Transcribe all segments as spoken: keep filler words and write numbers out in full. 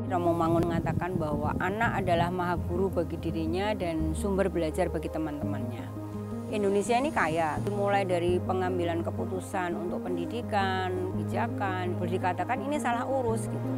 Romo Mangun mengatakan bahwa anak adalah maha guru bagi dirinya dan sumber belajar bagi teman-temannya. Indonesia ini kaya, mulai dari pengambilan keputusan untuk pendidikan, kebijakan, boleh dikatakan ini salah urus gitu.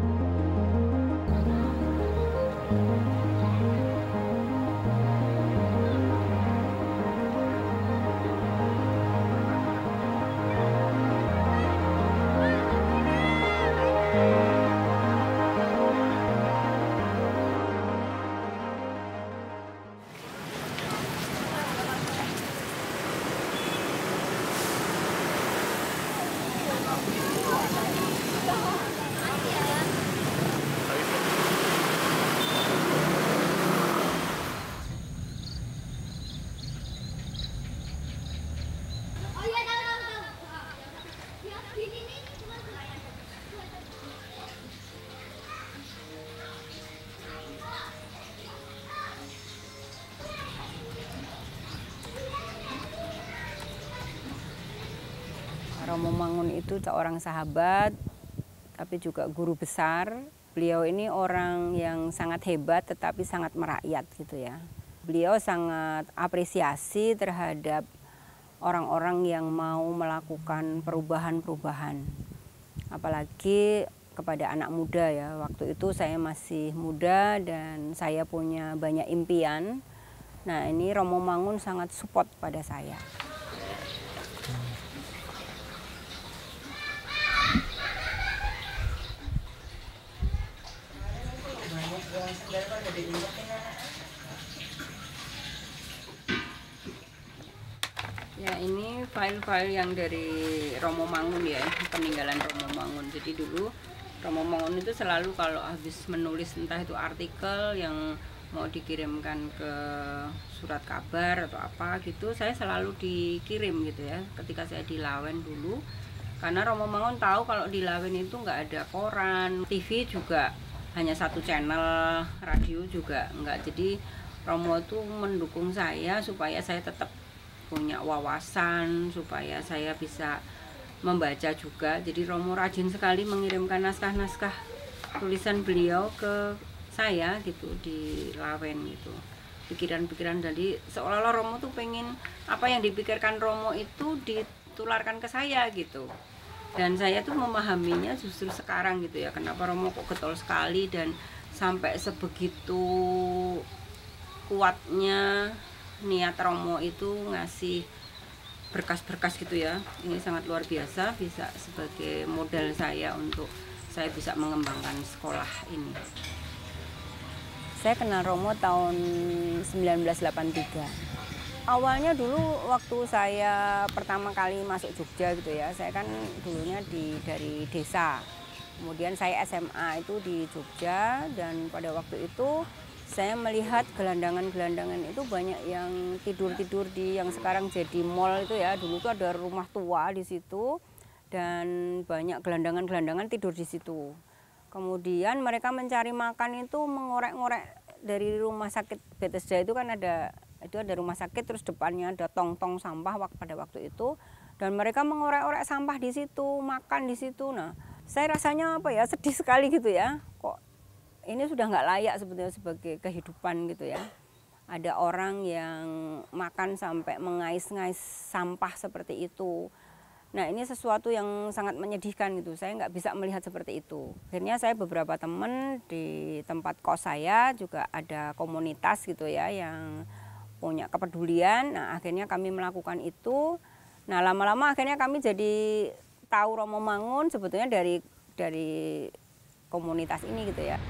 Romo Mangun itu seorang sahabat, tapi juga guru besar. Beliau ini orang yang sangat hebat, tetapi sangat merakyat gitu ya. Beliau sangat apresiasi terhadap orang-orang yang mau melakukan perubahan-perubahan. Apalagi kepada anak muda ya. Waktu itu saya masih muda dan saya punya banyak impian. Nah ini Romo Mangun sangat support pada saya. Ya ini file-file yang dari Romo Mangun ya, peninggalan Romo Mangun. Jadi dulu Romo Mangun itu selalu kalau habis menulis entah itu artikel yang mau dikirimkan ke surat kabar atau apa gitu, saya selalu dikirim gitu ya ketika saya di Lawen dulu. Karena Romo Mangun tahu kalau di Lawen itu nggak ada koran, T V juga hanya satu channel, radio juga enggak. Jadi Romo itu mendukung saya supaya saya tetap punya wawasan, supaya saya bisa membaca juga. Jadi Romo rajin sekali mengirimkan naskah-naskah tulisan beliau ke saya gitu di Lawen gitu. Pikiran-pikiran, jadi seolah-olah Romo tuh pengen apa yang dipikirkan Romo itu ditularkan ke saya gitu. Dan saya tuh memahaminya justru sekarang gitu ya, kenapa Romo kok getol sekali dan sampai sebegitu kuatnya niat Romo itu ngasih berkas-berkas gitu ya. Ini sangat luar biasa, bisa sebagai modal saya untuk saya bisa mengembangkan sekolah ini. Saya kenal Romo tahun sembilan belas delapan puluh tiga. Awalnya dulu waktu saya pertama kali masuk Jogja gitu ya, saya kan dulunya di dari desa. Kemudian saya S M A itu di Jogja dan pada waktu itu saya melihat gelandangan-gelandangan itu banyak yang tidur-tidur di yang sekarang jadi mall itu ya. Dulu tuh ada rumah tua di situ dan banyak gelandangan-gelandangan tidur di situ. Kemudian mereka mencari makan itu mengorek-ngorek dari rumah sakit Bethesda itu kan ada itu ada rumah sakit, terus depannya ada tong-tong sampah pada waktu itu, dan mereka mengorek-orek sampah di situ, makan di situ. Nah, saya rasanya apa ya, sedih sekali gitu ya, kok ini sudah nggak layak sebetulnya sebagai kehidupan gitu ya. Ada orang yang makan sampai mengais-ngais sampah seperti itu. Nah ini sesuatu yang sangat menyedihkan gitu, saya nggak bisa melihat seperti itu. Akhirnya saya beberapa teman di tempat kos saya juga ada komunitas gitu ya yang punya kepedulian. Nah akhirnya kami melakukan itu. Nah lama-lama akhirnya kami jadi tahu Romo Mangun sebetulnya dari dari komunitas ini gitu ya.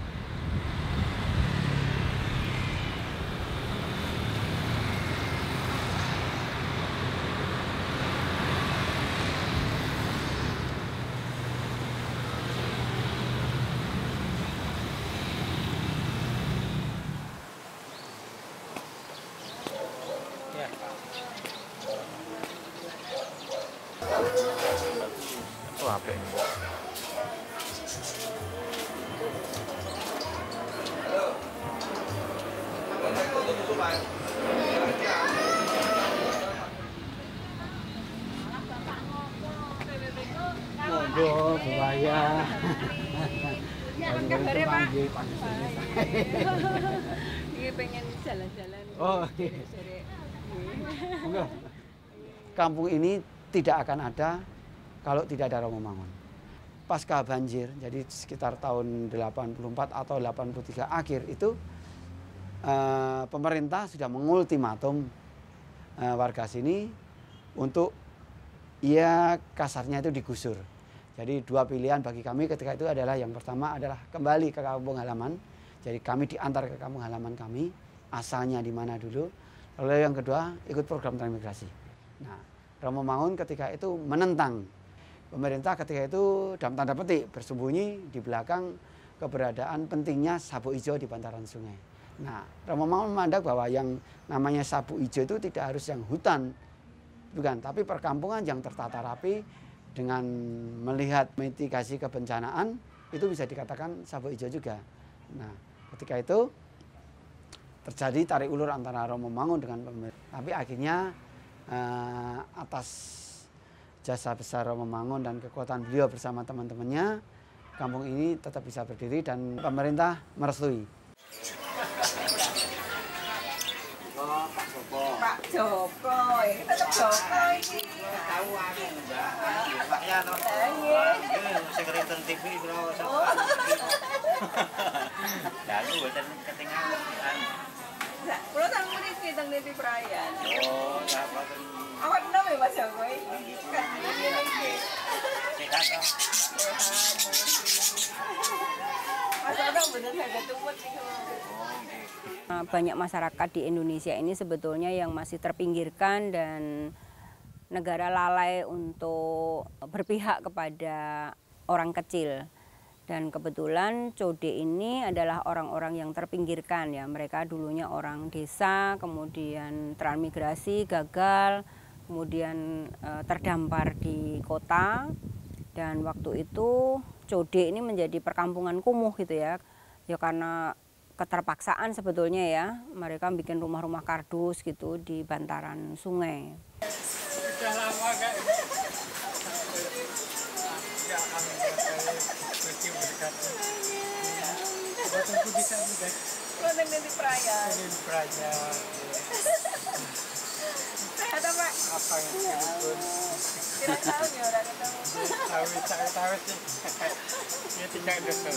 Itu apa ini? Monggo buaya. kabare, Pak? Ini pengen jalan-jalan. Oh, iya. Enggak. Kampung ini tidak akan ada kalau tidak ada Romo Mangun. Pasca banjir, jadi sekitar tahun delapan puluh empat atau delapan puluh tiga akhir itu eh, pemerintah sudah mengultimatum eh, warga sini untuk ya kasarnya itu digusur. Jadi dua pilihan bagi kami ketika itu adalah yang pertama adalah kembali ke kampung halaman. Jadi kami diantar ke kampung halaman kami, asalnya di mana dulu. Lalu yang kedua ikut program transmigrasi. Nah, Romo Mangun ketika itu menentang pemerintah ketika itu dalam tanda petik bersembunyi di belakang keberadaan pentingnya sabuk hijau di bantaran sungai. Nah, Romo Mangun memandang bahwa yang namanya sabuk hijau itu tidak harus yang hutan, bukan, tapi perkampungan yang tertata rapi dengan melihat mitigasi kebencanaan itu bisa dikatakan sabuk hijau juga. Nah, ketika itu terjadi tarik ulur antara Romo Mangun dengan pemerintah. Tapi akhirnya eh, atas jasa besar Romo Mangun dan kekuatan beliau bersama teman-temannya, kampung ini tetap bisa berdiri dan pemerintah merestui. Oh, Pak Joko. Pak Joko, ini tetap Joko ini. Tahu aku enggak. Pak ya toh. Iya. Sing nonton T V bro. Lalu boten ketinggalan. Lah, kula sang mriki teng Niti Prayan. Oh, ya boten. Awak nom ya Mas Joko iki. Kan ngene iki. Sehat toh. Mas Joko bener saged tumut iki. Banyak masyarakat di Indonesia ini sebetulnya yang masih terpinggirkan dan negara lalai untuk berpihak kepada orang kecil. Dan kebetulan Code ini adalah orang-orang yang terpinggirkan ya. Mereka dulunya orang desa, kemudian transmigrasi, gagal, kemudian e, terdampar di kota. Dan waktu itu Code ini menjadi perkampungan kumuh gitu ya. Ya karena keterpaksaan sebetulnya ya, mereka bikin rumah-rumah kardus gitu di bantaran sungai. Sudah lama gak? Ya alhamdulillah saya berkata. Tunggu bisa juga. Lo Niti Prayan. Niti Prayan. Sehat apa? Apa yang disebut? Kira tahun ya udah ketemu. Tahu tahu tahu sih. Ya tidak ada.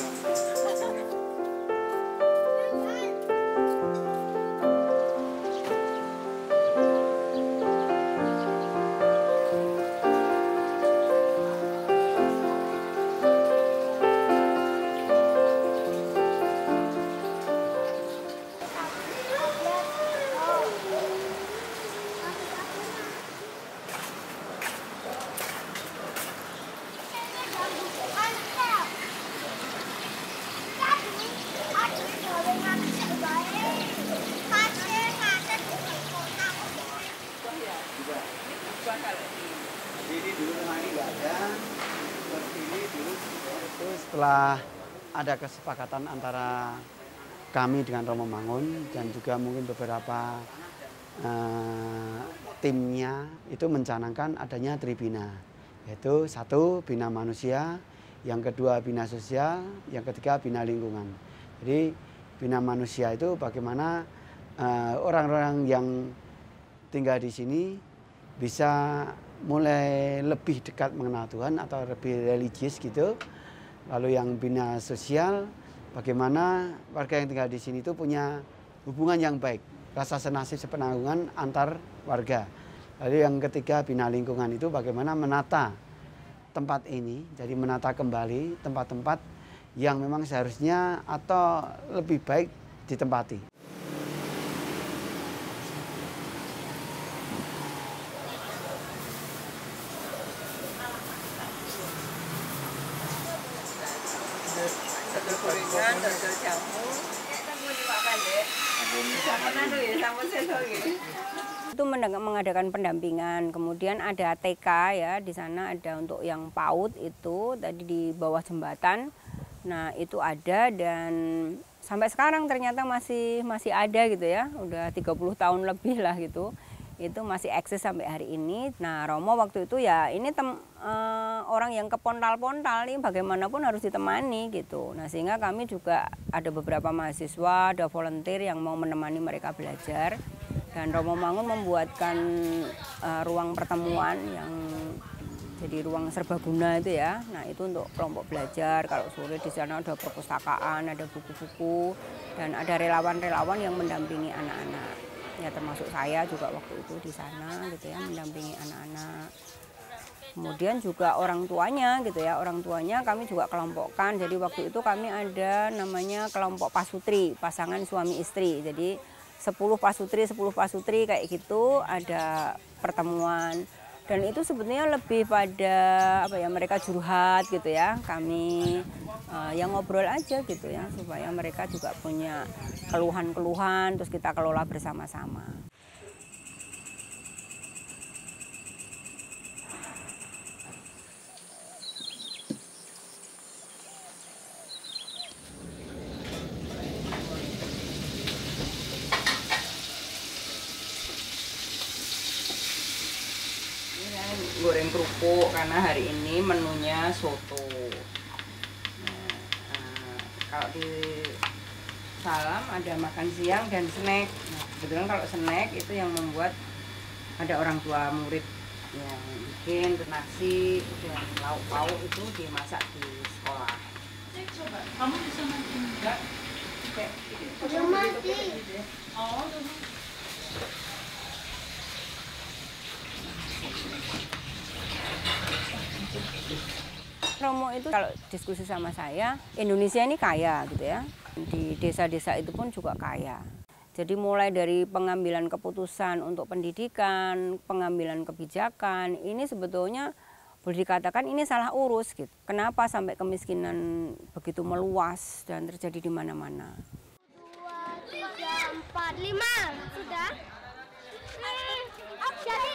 Jadi dulu rumah ini nggak ada, berdiri dulu. Itu setelah ada kesepakatan antara kami dengan Romo Mangun dan juga mungkin beberapa uh, timnya itu mencanangkan adanya tribina, yaitu satu bina manusia, yang kedua bina sosial, yang ketiga bina lingkungan. Jadi bina manusia itu bagaimana orang-orang uh, yang tinggal di sini bisa mulai lebih dekat mengenal Tuhan atau lebih religius gitu. Lalu yang bina sosial, bagaimana warga yang tinggal di sini itu punya hubungan yang baik, rasa senasib sepenanggungan antar warga. Lalu yang ketiga bina lingkungan itu bagaimana menata tempat ini, jadi menata kembali tempat-tempat yang memang seharusnya atau lebih baik ditempati. Dodol gorengan, dodol jamu. Kan muni Pak Kandek. Sampeyan anu ya, sampun sedo nggih. Itu mengadakan pendampingan, kemudian ada T K ya, di sana ada untuk yang PAUD itu tadi di bawah jembatan. Nah, itu ada dan sampai sekarang ternyata masih masih ada gitu ya. Udah tiga puluh tahun lebih lah gitu. Itu masih eksis sampai hari ini. Nah, Romo waktu itu ya ini tem, eh, orang yang kepontal-pontal nih bagaimanapun harus ditemani gitu. Nah sehingga kami juga ada beberapa mahasiswa, ada volunteer yang mau menemani mereka belajar. Dan Romo Mangun membuatkan uh, ruang pertemuan yang jadi ruang serbaguna itu ya. Nah itu untuk kelompok belajar. Kalau sore di sana ada perpustakaan, ada buku-buku, dan ada relawan-relawan yang mendampingi anak-anak. Ya termasuk saya juga waktu itu di sana gitu ya, mendampingi anak-anak. Kemudian juga orang tuanya gitu ya, orang tuanya kami juga kelompokkan. Jadi waktu itu kami ada namanya kelompok pasutri, pasangan suami istri. Jadi sepuluh pasutri, sepuluh pasutri kayak gitu ada pertemuan. Dan itu sebetulnya lebih pada apa ya, mereka curhat gitu ya. Kami uh, yang ngobrol aja gitu ya, supaya mereka juga punya keluhan-keluhan terus kita kelola bersama-sama. Goreng kerupuk karena hari ini menunya soto. Nah, nah, kalau di Salam ada makan siang dan snack. Nah, kebetulan kalau snack itu yang membuat ada orang tua murid yang bikin nasi dan lauk pauk itu dimasak di sekolah. Coba, kamu bisa nanti enggak? Kayak Udah mati. Oh, Romo itu kalau diskusi sama saya, Indonesia ini kaya gitu ya. Di desa-desa itu pun juga kaya. Jadi mulai dari pengambilan keputusan untuk pendidikan, pengambilan kebijakan, ini sebetulnya boleh dikatakan ini salah urus gitu. Kenapa sampai kemiskinan begitu meluas dan terjadi di mana-mana? Dua, tiga, empat, lima. Sudah? Hmm, jadi.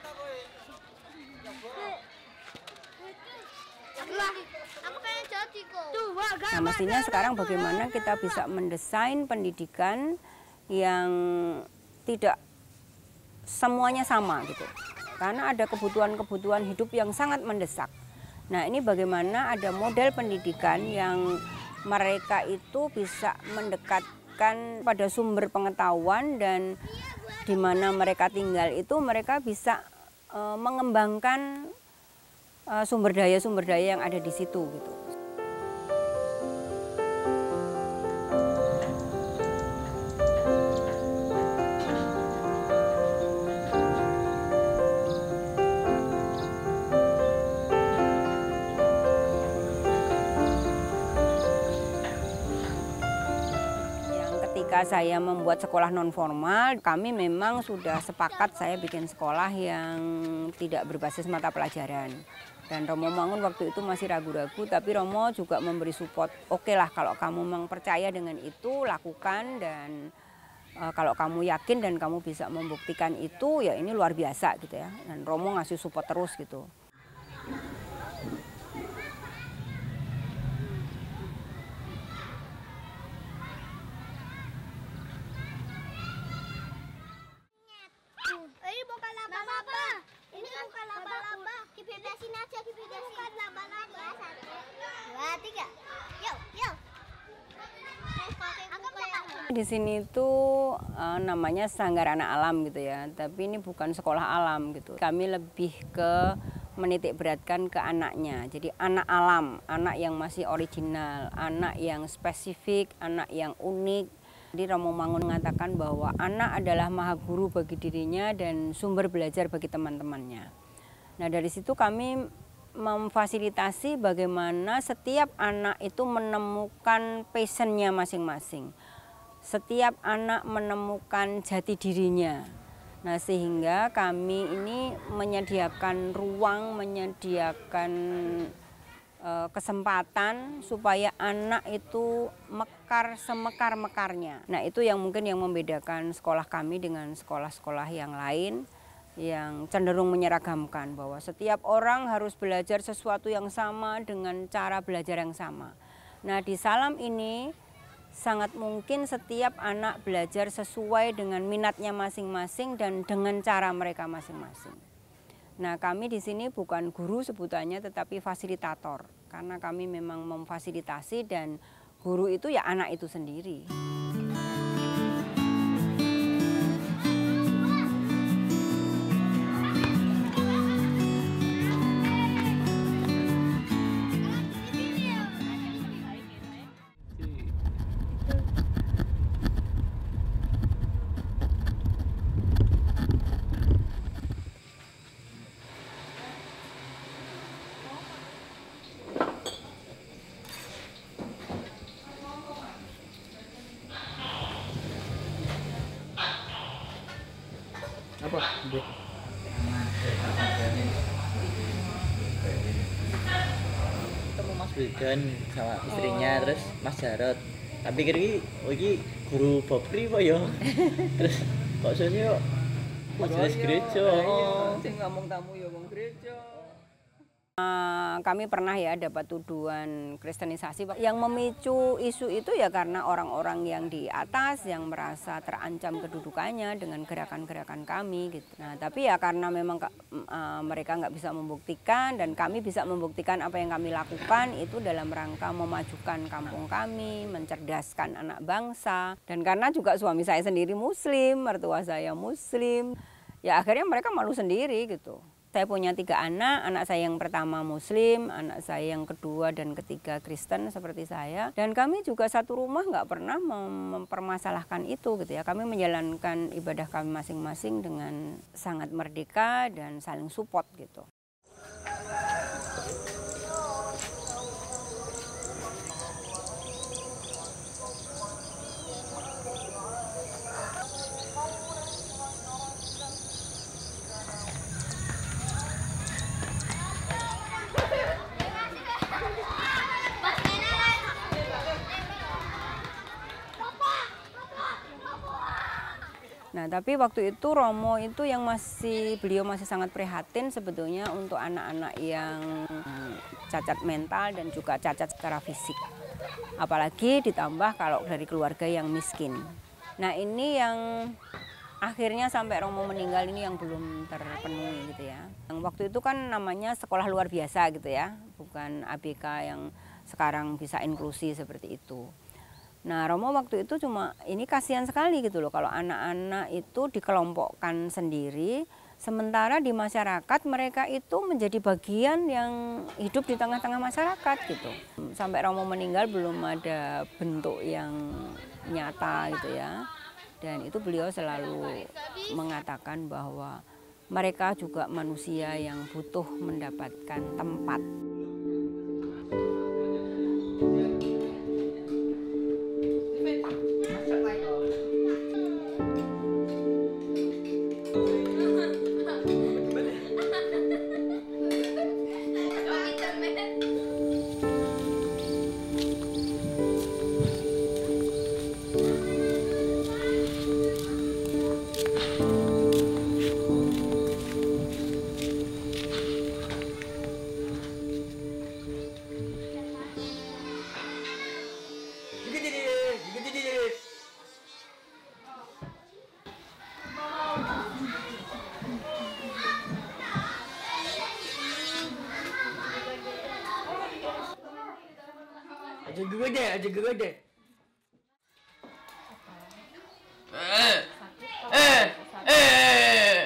Aku pengen jadi kok. Nah mestinya sekarang bagaimana kita bisa mendesain pendidikan yang tidak semuanya sama gitu. Karena ada kebutuhan-kebutuhan hidup yang sangat mendesak. Nah ini bagaimana ada model pendidikan yang mereka itu bisa mendekatkan pada sumber pengetahuan dan di mana mereka tinggal itu mereka bisa uh, mengembangkan uh, sumber daya-sumber daya yang ada di situ gitu. Ketika saya membuat sekolah non formal, kami memang sudah sepakat saya bikin sekolah yang tidak berbasis mata pelajaran. Dan Romo Mangun waktu itu masih ragu-ragu, tapi Romo juga memberi support. Oke lah kalau kamu memang percaya dengan itu, lakukan, dan e, kalau kamu yakin dan kamu bisa membuktikan itu, ya ini luar biasa gitu ya. Dan Romo ngasih support terus gitu. Ini bukan laba-laba. Ini bukan laba-laba. Dibebasin aja, dibebasin. Bukan laba-laba. Satu, dua, tiga. Yuk, yuk. Di sini tuh uh, namanya Sanggar Anak Alam gitu ya, tapi ini bukan sekolah alam gitu. Kami lebih ke menitik beratkan ke anaknya. Jadi anak alam, anak yang masih original, anak yang spesifik, anak yang unik. Jadi Romo Mangun mengatakan bahwa anak adalah maha guru bagi dirinya dan sumber belajar bagi teman-temannya. Nah dari situ kami memfasilitasi bagaimana setiap anak itu menemukan passionnya masing-masing. Setiap anak menemukan jati dirinya. Nah sehingga kami ini menyediakan ruang, menyediakan e, kesempatan supaya anak itu mekar semekar-mekarnya. Nah itu yang mungkin yang membedakan sekolah kami dengan sekolah-sekolah yang lain yang cenderung menyeragamkan bahwa setiap orang harus belajar sesuatu yang sama dengan cara belajar yang sama. Nah di Salam ini sangat mungkin setiap anak belajar sesuai dengan minatnya masing-masing dan dengan cara mereka masing-masing. Nah, kami di sini bukan guru sebutannya, tetapi fasilitator. Karena kami memang memfasilitasi dan guru itu ya anak itu sendiri. Apa? Ketemu Mas Wildan sama istrinya, oh. Terus Mas Jarot. Tapi kira oh ini guru Bobri kok ya. Terus kok sesuk majelis gereja. Oh, sing ngomong tamu ya wong gereja. Uh, kami pernah ya dapat tuduhan kristenisasi. Yang memicu isu itu ya karena orang-orang yang di atas yang merasa terancam kedudukannya dengan gerakan-gerakan kami gitu. Nah, tapi ya karena memang uh, mereka nggak bisa membuktikan dan kami bisa membuktikan apa yang kami lakukan itu dalam rangka memajukan kampung kami, mencerdaskan anak bangsa. Dan karena juga suami saya sendiri muslim, mertua saya muslim, ya akhirnya mereka malu sendiri gitu. Saya punya tiga anak, anak saya yang pertama muslim, anak saya yang kedua dan ketiga Kristen seperti saya. Dan kami juga satu rumah nggak pernah mem mempermasalahkan itu gitu ya. Kami menjalankan ibadah kami masing-masing dengan sangat merdeka dan saling support gitu. Nah, tapi waktu itu Romo itu yang masih, beliau masih sangat prihatin sebetulnya untuk anak-anak yang cacat mental dan juga cacat secara fisik. Apalagi ditambah kalau dari keluarga yang miskin. Nah, ini yang akhirnya sampai Romo meninggal ini yang belum terpenuhi gitu ya. Yang waktu itu kan namanya sekolah luar biasa gitu ya, bukan A B K yang sekarang bisa inklusi seperti itu. Nah, Romo waktu itu cuma ini kasihan sekali gitu loh kalau anak-anak itu dikelompokkan sendiri, sementara di masyarakat mereka itu menjadi bagian yang hidup di tengah-tengah masyarakat gitu. Sampai Romo meninggal belum ada bentuk yang nyata gitu ya. Dan itu beliau selalu mengatakan bahwa mereka juga manusia yang butuh mendapatkan tempat. Aja gue deh, aja gue deh. Eh, eh, eh.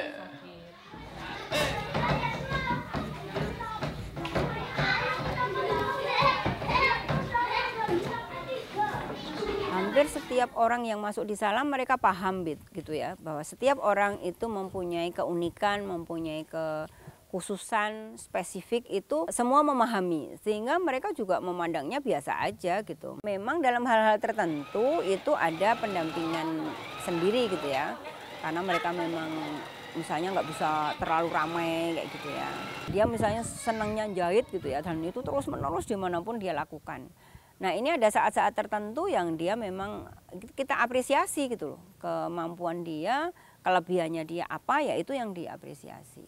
Hampir setiap orang yang masuk di Salam mereka paham gitu ya, bahwa setiap orang itu mempunyai keunikan, mempunyai kekhususan spesifik itu semua memahami, sehingga mereka juga memandangnya biasa aja gitu. Memang dalam hal-hal tertentu itu ada pendampingan sendiri gitu ya, karena mereka memang misalnya nggak bisa terlalu ramai kayak gitu ya. Dia misalnya senangnya jahit gitu ya, dan itu terus menerus dimanapun dia lakukan. Nah, ini ada saat-saat tertentu yang dia memang kita apresiasi gitu loh, kemampuan dia, kelebihannya dia apa ya itu yang diapresiasi.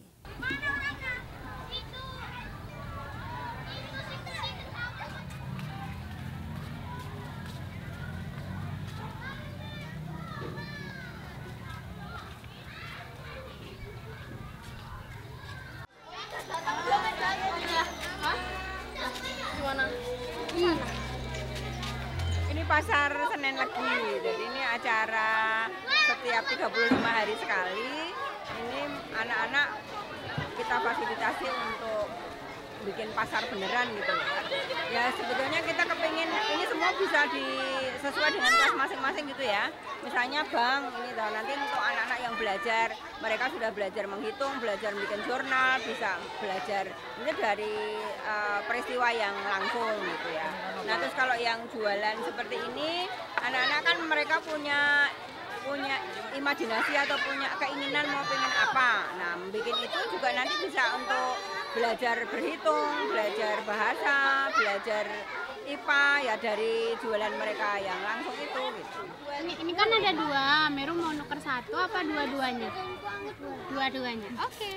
pasar Senen Legi. Jadi ini acara setiap tiga puluh lima hari sekali. Ini anak-anak kita fasilitasi untuk bikin pasar beneran gitu. Ya sebetulnya kita kepingin ini semua bisa di sesuai dengan kelas masing-masing gitu ya. Misalnya bank ini tahu nanti untuk anak-anak yang belajar, mereka sudah belajar menghitung, belajar bikin jurnal, bisa belajar ini dari uh, peristiwa yang langsung gitu ya. Nah terus kalau yang jualan seperti ini, anak-anak kan mereka punya punya imajinasi atau punya keinginan mau pengen apa. Nah bikin itu juga nanti bisa untuk belajar berhitung, belajar bahasa, belajar I P A ya dari jualan mereka yang langsung itu gitu. Ini, ini kan ada dua, Meru mau nuker satu apa dua-duanya? Dua-duanya. Oke.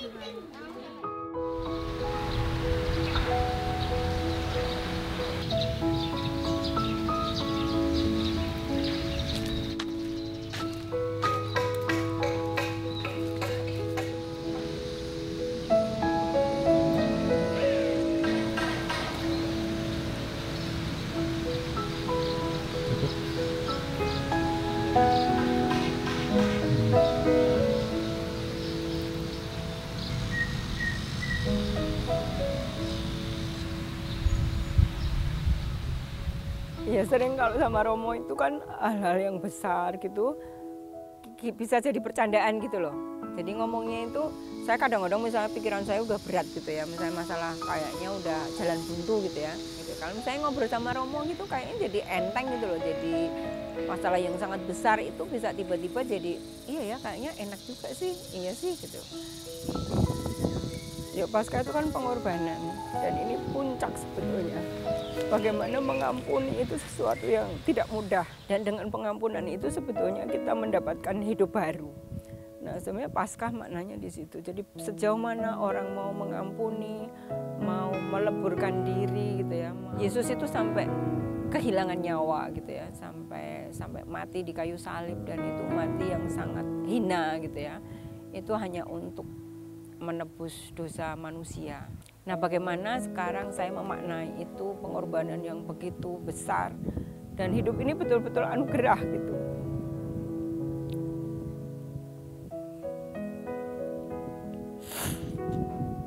Ya sering kalau sama Romo itu kan hal-hal yang besar gitu bisa jadi percandaan gitu loh. Jadi ngomongnya itu saya kadang-kadang misalnya pikiran saya udah berat gitu ya, misalnya masalah kayaknya udah jalan buntu gitu ya. Gitu. Kalau misalnya ngobrol sama Romo gitu kayaknya jadi enteng gitu loh. Jadi masalah yang sangat besar itu bisa tiba-tiba jadi iya ya kayaknya enak juga sih, iya sih gitu. Ya Paskah itu kan pengorbanan dan ini puncak sebetulnya. Bagaimana mengampuni itu sesuatu yang tidak mudah dan dengan pengampunan itu sebetulnya kita mendapatkan hidup baru. Nah sebenarnya Paskah maknanya di situ. Jadi sejauh mana orang mau mengampuni, mau meleburkan diri gitu ya. Yesus itu sampai kehilangan nyawa gitu ya, sampai sampai mati di kayu salib dan itu mati yang sangat hina gitu ya. Itu hanya untuk menebus dosa manusia. Nah bagaimana sekarang saya memaknai itu pengorbanan yang begitu besar dan hidup ini betul-betul anugerah gitu.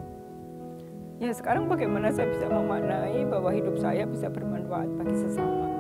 Ya sekarang bagaimana saya bisa memaknai bahwa hidup saya bisa bermanfaat bagi sesama.